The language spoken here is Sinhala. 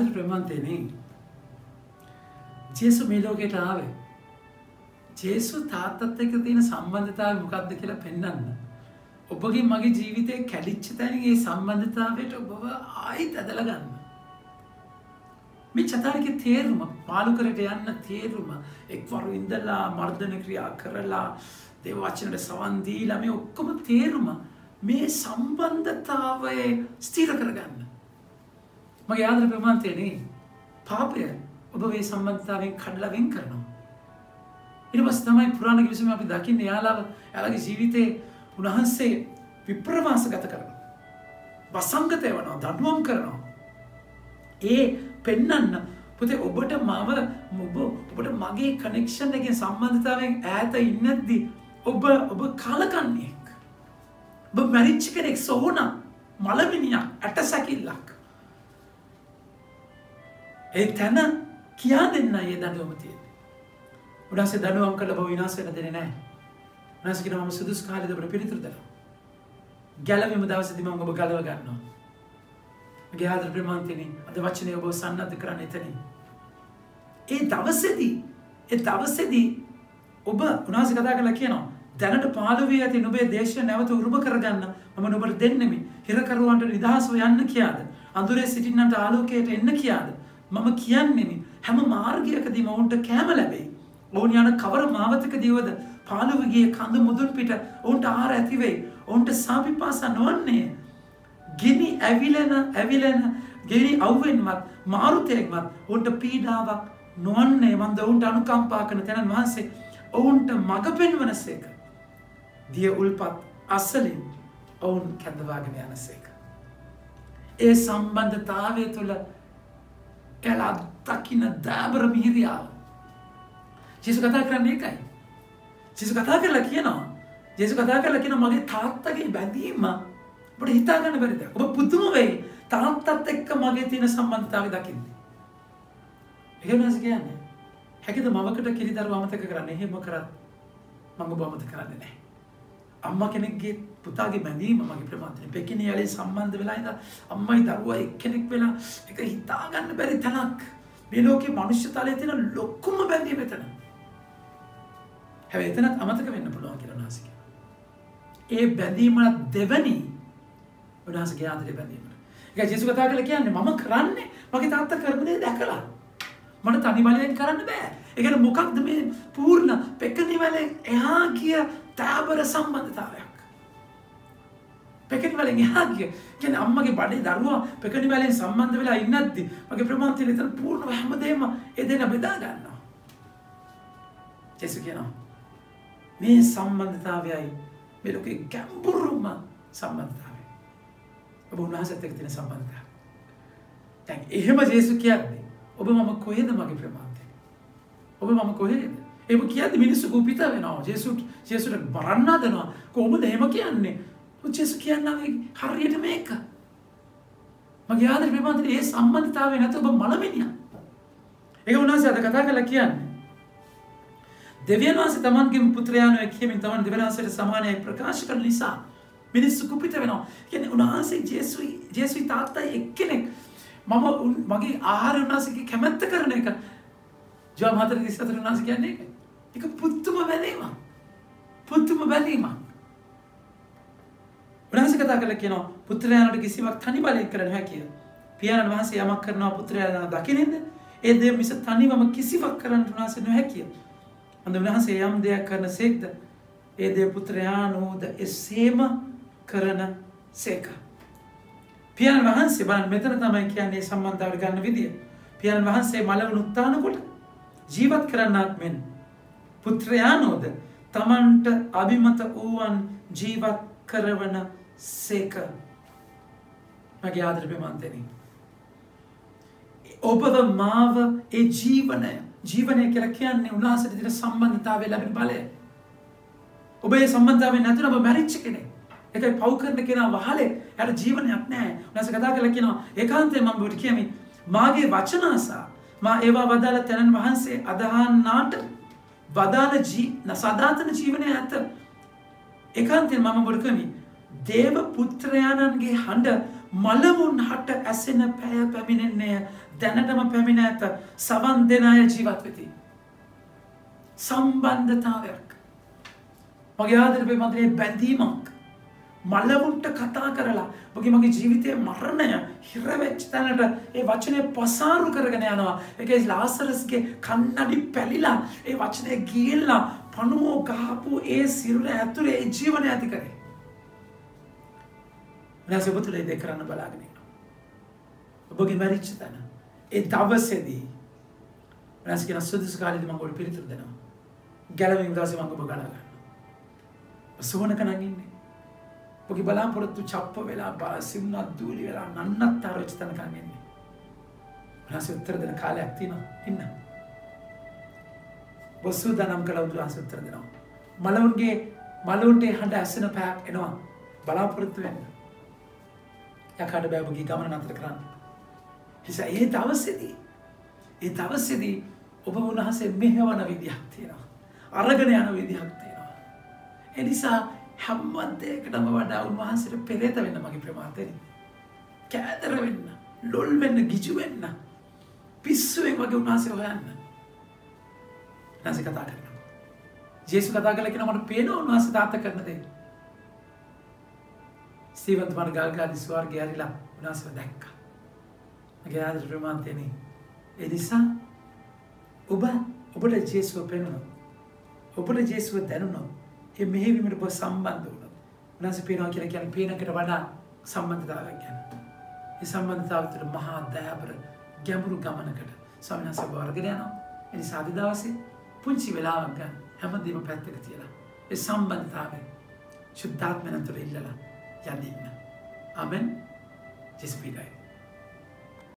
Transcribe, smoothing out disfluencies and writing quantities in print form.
ආදර ප්‍රේමන්තේනේ ජේසු මේ ලෝකයට ආවේ ජේසු තාත්තත් එක්ක තියෙන සම්බන්ධතාවය මොකක්ද කියලා පෙන්වන්න. ඔබගේ මගේ ජීවිතේ කැඩිච්ච තැනින් ඒ සම්බන්ධතාවයට ඔබව ආයෙත් ඇදලා ගන්න. මේ චතාරිකේ තේරුම පාලු කරට යන්න තේරුම එක්වරු ඉඳලා මර්ධන ක්‍රියා කරලා දේව වචනට සවන් දීලා මේ ඔක්කොම තේරුම මේ සම්බන්ධතාවය ස්ථිර කරගන්න. මගේ ආදර ප්‍රමාන්තයනේ පාපය ඔබ මේ සම්බන්ධතාවයෙන් කඩලා වෙන් කරනවා. ඊට පස්සේ තමයි පුරාණ කිවිසුම අපි දකින්නේ යාළගේ ජීවිතේ උන්වහන්සේ විප්‍රවාසගත කරනවා. වසංගත වෙනවා, දඬුවම් කරනවා. ඒ පෙන්නන්න පුතේ ඔබට ඔබට මගේ කනෙක්ෂන් එකේ සම්බන්ධතාවයෙන් ඈත ඉන්නද්දි ඔබ කාලකන්ණියෙක්. ඔබ මැරිච්ච කෙනෙක් සෝන මලමිනියක් ඇටසැකිල්ලක්. ඒ තැන කියා දෙන්න ඒ දඬුවම තියෙන්නේ. උන්වහන්සේ දඬුවම් කළ බව විනාශ වෙන්න දෙන්නේ නැහැ. උන්වහන්සේ කියනවා මම සුදුසු කාලෙද ඔබට පිළිතුරු දෙනවා. ගැලවීම දවසේදී මම ඔබ ගලව ගන්නවා. මගේ ආදර ප්‍රේමන්තනි අද වචනේ ඔබ සන්නද්ධ කරන්න එතනින්. ඒ දවසේදී ඔබ උන්වහන්සේ කතා කරලා කියනවා දැනට පාළු වී ඇති නුඹේ දේශය නැවත උරුම කරගන්න මම නුඹට දෙන්නෙමි. හිරකරුවන්ට නිදහස්ව යන්න කියාද? අඳුරේ සිටින්නන්ට ආලෝකයට එන්න කියාද? මම කියන්නෙමි හැම මාර්ගයකදීම ඔවුන්ට කෑම ලැබෙයි. ඔවුන් යන කවර මාවතකදීවද පාළුව ගියේ කඳ මුදුන් පිට ඔවුන්ට ආහාර ඇති වෙයි. ඔවුන්ට සාපිපාස නොවන්නේ. ගිනි ඇවිලෙන ගිනි අවුවෙන්වත් මාරුතයෙක්වත් ඔවුන්ට පීඩාවක් නොවන්නේ. මන්ද ඔවුන්ට අනුකම්පා කරන තැන වහන්සේ ඔවුන්ට මඟ පෙන්වනසේක. දිය උල්පත් අසලින් ඔවුන් කැඳවාගෙන යනසේක. ඒ සම්බන්ධතාවය තුළ කැලක් දකින්න දෑබර මිහිරියාව. ජේසු කතා කරන්නේ ඒකයි. ජේසු කතා කරලා කියනවා මගේ තාත්තගේ බැඳීම ඔබට හිතා ගන්න බැරිද? ඔබ පුදුම වෙයි තාත්තත් එක්ක මගේ තියෙන සම්බන්ධතාවය දකින්නේ. ඒක නේද කියන්නේ? හැකිද මවකට කිරිදරුව අමතක කරන්න? එහෙම කරත් මම ඔබ අමතක කරන්නේ නැහැ. අම්මා කෙනෙක්ගේ පුතාගේ බැඳීම මගේ ප්‍රමාදනේ පෙකිනියලේ සම්බන්ධ වෙලා ඉඳලා අම්මයි දරුවා එක්කෙනෙක් වෙලා ඒක හිතා ගන්න බැරි තැනක්. මේ ලෝකේ මනුෂ්‍ය තලයේ තියෙන ලොකුම බැඳීම එතන. හැබැයි එතනත් අමතක වෙන්න පුළුවන් කියලා උන්වහන්සේ කියනවා. ඒ බැඳීම දෙවනි උන්වහන්සේගේ ආදරේ බැඳීම. ඒක ජේසුස් කතා කරලා කියන්නේ මම කරන්නේ මගේ තාත්තා කරපු දේ දැකලා. මට තනි බලයෙන් කරන්න බෑ. ඒ කියන්නේ මොකක්ද මේ පූර්ණ පෙකණි වලින් එහා ගිය තාබර සම්බන්ධතාවයක්. පෙකණි වලින් එහා ගිය කියන්නේ අම්මගේ බඩේ දරුවා පෙකණි වලින් සම්බන්ධ වෙලා ඉන්නද්දි මගේ ප්‍රමාන්තය එතන පූර්ණ හැමදේම ඒ දෙන බෙදා ගන්නවා. ජේසුස් කියනවා මේ සම්බන්ධතාවයයි මේ ලෝකේ ගැඹුරුම සම්බන්ධතාවය. ඔබ උන්වහන්සේත් එක්ක තියෙන සම්බන්ධතාවය. දැන් එහෙම ජේසුස් කියන්නේ ඔබ මම කොහෙද මගේ ප්‍රමාන්තය? ඔබ මම කොහෙද? එහෙම කියද්දි මිනිස්සු කුපිත වෙනවා. ජේසුට බරන්න හදනවා. කොහොමද එහෙම කියන්නේ? ජේසුස් කියන්නේ හරියට මේක. මගේ ආදර ප්‍රමාන්තේ ඒ සම්බන්ධතාවය නැත්නම් ඔබ මලමිනියක්. ඒක උන්වහන්සේ අද කතා කරලා කියන්නේ දෙවියන් වහන්සේ තමන්ගේ පුත්‍රයාණන් කියමින් තමන් දෙවියන් වහන්සේට සමානයි ප්‍රකාශ කරන නිසා මිනිස්සු කුපිත වෙනවා. කියන්නේ උන්වහන්සේ ජේසුයි තාත්තයි එක්කෙනෙක්. මගේ ආහාර උන්වහන්සේගේ කැමැත්ත කරන එක. ජෝම් 4:34 උන්වහන්සේ කියන්නේ ඒක. ඒක පුදුම බැඳීමක්. උන්වහන්සේ කතා කරලා කියනවා පුත්‍රයාණන්ට කිසිවක් තනි බලයෙන් කර නොහැකිය. පියාණන් වහන්සේ යමක් කරනවා පුත්‍රයාණන් දකින්නේද? ඒ දේ මිස තනිවම කිසිවක් කරන්න උන්වහන්සේ නොහැකිය. අන්ද උන්වහන්සේ යම් දෙයක් කරන සේක්ද ඒ දේ පුත්‍රයාණෝද එසේම කරන සේක. පියාණන් වහන්සේ බලන්න මෙතන තමයි කියන්නේ සම්බන්ධතාවට ගන්න විදිය. පියාණන් වහන්සේ මළවුන් උත්තාන කොට ජීවත් කරන්නක් මෙන් පුත්‍රයාණෝද තමන්ට අභිමත වූවන් ජීවත් කරවන සේක. මගේ ආදර ප්‍රමාන්තනි ඔබව මාව ඒ ජීවනය කියලා කියන්නේ උන්වහන්සේට තියෙන සම්බන්ධතාවය ලැබෙන බලය. ඔබ ඒ සම්බන්ධතාවය නැතුව ඔබ මැරිච්ච කෙනෙක්. ඒකයි පව් කරන කෙනා වහලේ. එයාට ජීවනයක් නැහැ. උන්වහන්සේ කතා කරලා කියනවා ඒකාන්තයෙන් මම ඔබට කියමි මාගේ වචන අසා මා ඒවා වදාළ තැනන් වහන්සේ අදහන්නාට වදාළ සදාතන ජීවනය ඇත. ඒකාන්තයෙන් මම ඔබට කියමි දේව පුත්‍රයාණන්ගේ හඬ මලවුන් හට ඇසෙන පැය පැමිණෙන්නේ දැනටම පැමිණ ඇත සවන් දෙන අය ජීවත් වෙති. සම්බන්ධතාවයක්. මගේ ආදරේ මන්ත්‍රයේ බැඳීමක්. මලවුන්ට කතා කරලා මගේ ජීවිතයේ මරණය හිරවෙච්ච තැනට ඒ වචනේ පසාරු කරගෙන යනවා. ඒකේ ලාසරස්ගේ කන්නඩි පැලිලා ඒ වචනේ ගියලා පණුවෝ ගහපු ඒ සිරුර ඇතුලේ ඒ ජීවනය ඇති කරේ. මනස ඔබතුලේ දෙක කරන්න බලාගෙන ඉන්නවා. ඔබගේ මරිච්ච තැන ඒ දවසේදී මනස කියන සුදුසු කාලෙදී මම ඔබට පිළිතුරු දෙනවා. ගැලවීම දවසේ මම ඔබ ගණන් ගන්නවා. සෝනක නම් ඉන්නේ. ඔබගේ බලාපොරොත්තු චප්ප වෙලා සිම්නත් දූලි වෙලා නන්නත්තර වෙච්ච තැනකන් ඉන්නේ. මනස උත්තර දෙන කාලයක් තියෙනවා. ඉන්න. වසුදනම් කළ උදාහරණ උත්තර දෙනවා. මලවුන්ට හඬ ඇසෙන පැයක් එනවා. බලාපොරොත්තු වෙන්න. යකාට බෑ ඔබගේ ගමන නතර කරන්න. නිසා ඒ දවසේදී ඔබ උන්වහන්සේ මෙහෙවන විදිහක් තියෙනවා. අරගෙන යන විදිහක් තියෙනවා. ඒ නිසා හැම දෙයකටම වඩා උන්වහන්සේට පෙරේත වෙන්න මගේ ප්‍රමාතෙනි. කෑදර වෙන්න, ලොල් වෙන්න, ගිජු වෙන්න. පිස්සුවෙන් වගේ උන්වහන්සේ හොයන්න. උන්වහන්සේ කතා කරනවා. ජේසුස් කතා කළා කියන මට පේනවා උන්වහන්සේ තාත්තා කරන දේ. ස්ටීවන් තුමාට ගල්ගාදී ස්වර්ගය ඇරිලා උන්වහන්සේව දැක්කා. මගේ ආදර ප්‍රමාතෙනි. ඒ නිසා ඔබට ජේසුව පෙනුණා. ඔබට ජේසුව දැනුණා. ඒ මෙහෙවීමට ඔබ සම්බන්ධ වුණා. උන්වහන්සේ පේනවා කියලා කියන්නේ පේනකට වඩා සම්බන්ධතාවයක් ගැන. ඒ සම්බන්ධතාව තුළ මහා දයාබර ගැඹුරු ගමනකට ස්වාමීන් වහන්සේ ඔබ අරගෙන යනවා. ඒ නිසා අද දවසේ පුංචි වෙලාවක් ගන්න හැමදේම පැත්තක තියලා ඒ සම්බන්ධතාවය ශුද්ධාත්මයන් තුළ ඉල්ලලා යන්න. ආමෙන්. ජේසුස් පිටයි.